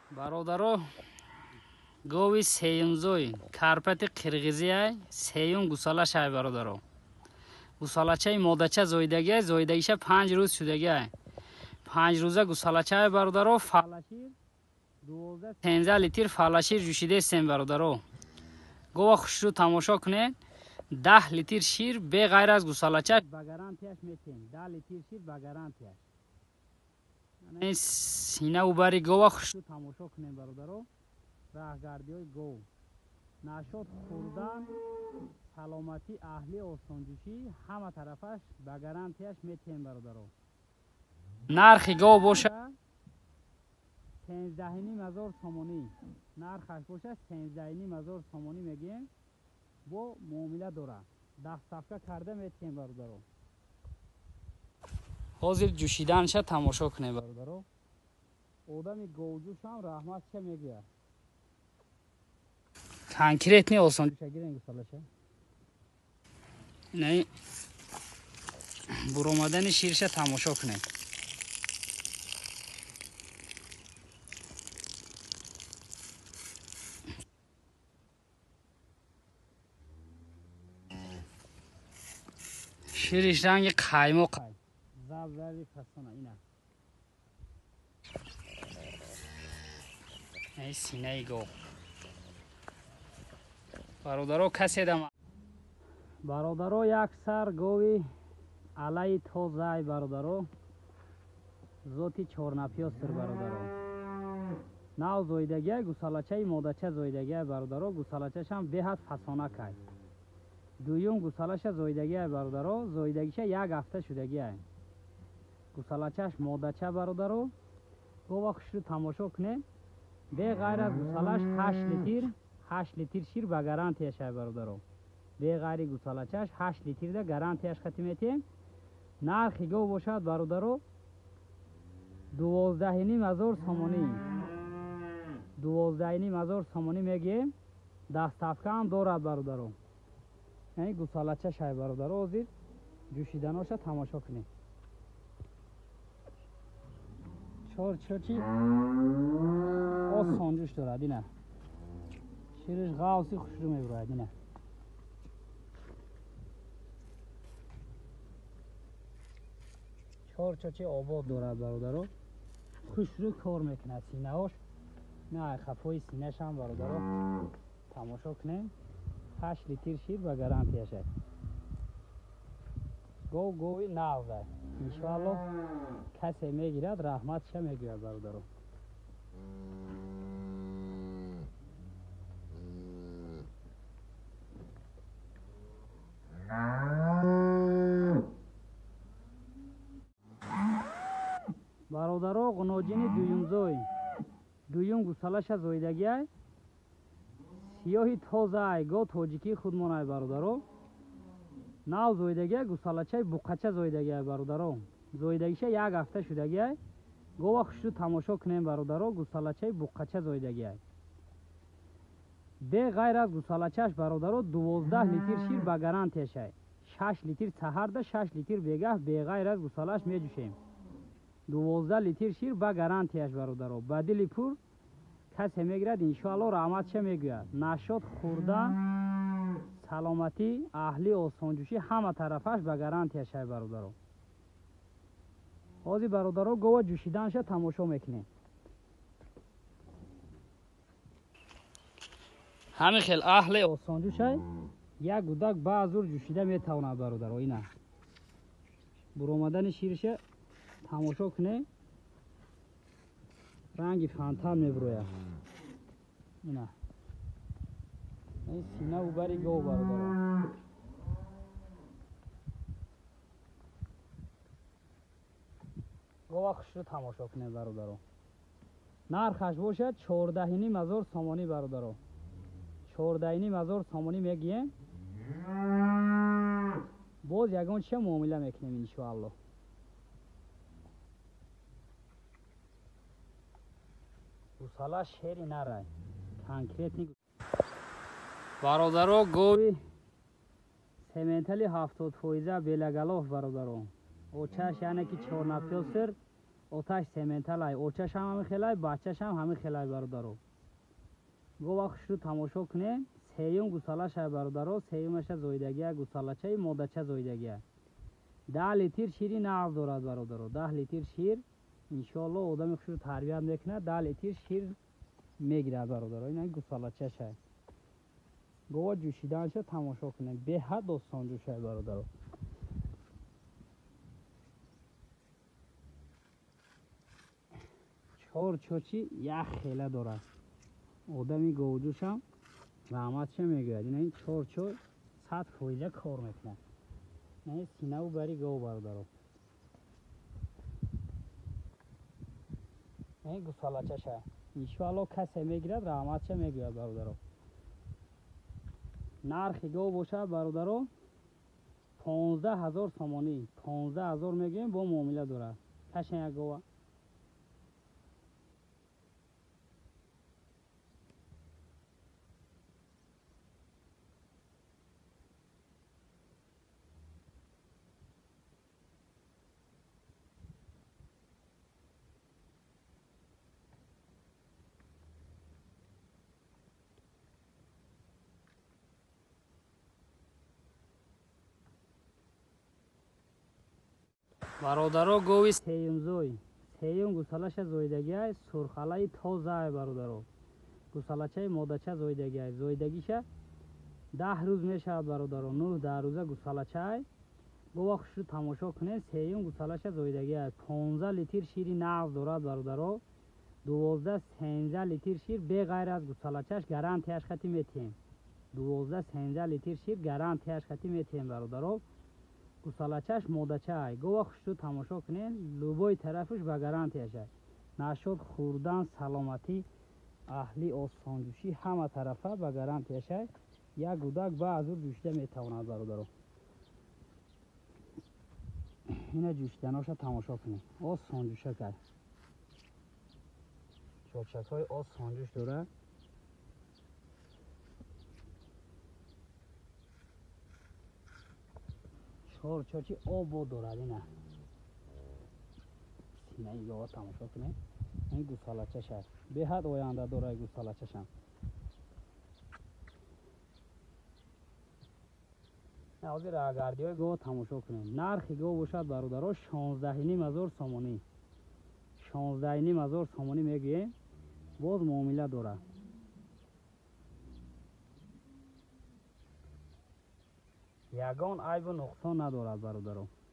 бародаро, гови сеюмзой карпати қирғизия сеюм гусалашай бародаро. гусалачаи модача зоидагия зоидагиша 5 рӯз шудагия. 5 рӯза гусалачай бародаро, фалашир 12-13 литр фалашир жӯшидесем бародаро. гова хушрӯ тамошо кунед. 10 литр шир беғайр аз гусалачаш ба гарантияш метем. 10 литр шир ба гарантияш. сина убари гова хушрӯ тамошо кунед бародаро. раҳгардиёи гов, нашод хӯрдан, саломатӣ, аҳлӣ, осонҷӯшӣ ҳама тарафаш ба гарантияш метем бародаро. нархи гов боша 13500 сомонӣ. нархаш боша 13500 сомонӣ мегӯем. бо муомила дора. дастсафка карда метем бародаро. ҳозир ҷӯшиданша тамошо кунед бародаро. одами говҷӯшам раҳматша мегӯяд. конкретни осонҷӯша гирен гусалаша. инаи буромадани ширша тамошо кунед. шириш ранги қаймоқай. забзари фасона ина. ай синаи гов. бародаро касе дама. бародаро як сар гови алаи тозай бародаро. зоти чорнапёстр бародаро. нав зоидагия гусалачаи модача зоидагия бародаро. гусалачашам беҳад фасонакай. дуюм гусалаша зоидагия бародаро. зоидагиша як ҳафта шудагия. гусалачаш модача бародаро. гова хушрӯ тамошо кунед. беғайр аз гусалаш 8 литр шир ба гарантияшай бародаро. беғайри гусалачаш 8 литрда гарантияш хати метем. нархи гов бошад бародаро 12500 сомонӣ. 12500 сомонӣ мегӯем. дастафкаам дорад бародаро. яъне гусалачашай бародаро. ҳозир ҷӯшиданоша тамошо кунед. чорчочи осон ҷӯш дорад. ина шириш ғавси хушрӯ мебирояд. ина чорчочи обод дорад бародаро. хушрӯ кор мекунад синаош. ина қафои синашам бародаро тамошо кунед. 8 литр шир ба гарантияшад. гови навда. иншоалло касе мегирад раҳматша мегӯяд бародаро. бародаро ғуноҷини дуюмзой. дуюм гусалаша зоидагиай. сиёҳи тозаай го тоҷикӣ худмонай бародаро. нав зоидагия гусалачаи буқача зоидагиай бародаро. зоидагиша як ҳафта шудагиай. гова хушрӯ тамошо кунем бародаро. гусалачаи буқача зоидагиай. беғайр аз гусалачаш бародаро 12 литр шир ба гарантияшай. 6 литр саҳарда 6 литр бегаҳ беғайр аз гусалаш меҷӯшем. 12 литр шир ба гарантияш бародаро. ба дили пур касе мегирад иншоалло раҳматша мегӯяд. нашод хӯрдан, саломатӣ, аҳлӣ, осонҷӯшӣ ҳама тарафаш ба гарантияшай бародаро. ҳозир бародаро гова ҷӯшиданша тамошо мекунем. ҳамин хел аҳли осонҷӯшай як гудак баъзур ҷӯшида метавонад бародаро. ина буромадани ширша тамошо кунед. ранги фантан мебирояд. ина сина убари гов бародаро. гова хушрӯ тамошо кунед бародаро. нархаш бошад 14500 сомонӣ бародаро. 14500 сомонӣ мегӯем. боз ягончиша муомила мекунем иншоалло. гусала шери нарай конкретни. бародаро гови сементали 70% белагалов бародаро. очаш яъне ки чорнапёстр آتش سیمنتالای اوچش هم خیلی بچهش هم خیلی برادرو گو وقت رو تماشا کنه سیوم گوساله شه برادرو سیومش زویدگی گوساله مادچه زویدگی 10 لیتر شیری نقض دارد برادرو 10 لیتر شیر انشالله آدم خوش رو تربیت میکنه 10 لیتر شیر میگیره برادرو این گوساله شه گو جوشیدنش تماشا کنه به حد آسان جوشه برادرو چهار چوچی یک خیله دارد آدمی گوجوش هم رحمتش میگوید این چهار چو 100% کار میکنه نه سینه و بری گو برادرو این گوساله شه انشالله کسی میگیرد رحمتش میگوید برادرو نرخ گو باشه برادرو 15,000 سامانی 15,000 میگیم با معامله داره کشن یک گوه برادرو گوی سیوم زوی سیوم گوسالش زویدگی سرخاله تازه برادرو گوسالچه مادچه زویدگی زویدگیشه 10 روز میشه برادرو 9-10 روزه گوسالچه گو وقت رو تماشا کنه سیوم گوسالش زویدگی 15 لیتر شیری نقض دارد برادرو 12-13 لیتر شیر به غیر از گوسالچهش گارانتیش خطی میتیم 12-13 لیتر شیر گارانتیش خطی میتیم برادرو گوسالچهش مادچه گو وقت رو تماشا کنین لوبای طرفش به گارانتیشه نشد خوردن سلامتی اهلی آسانجوشی همه طرفه به گارانتیشه یک گودک به از او جوشیده میتواند برادرو اینه جوشیدناش تماشا کنین آسانجوشه کرد چاچک های آسانجوش داره چهار چاچی آب دارد اینه سینه ای گاه تماشا کنین این گوسالچه شه به حد آینده داره گوسالچه شم حاضر اگردی های گاه تماشا کنین نرخ گاه باشد برادرها 16,500 سامانی 16,500 سامانی میگوییم باز معامله داره یگان عیب و نقصان ندارد برادرها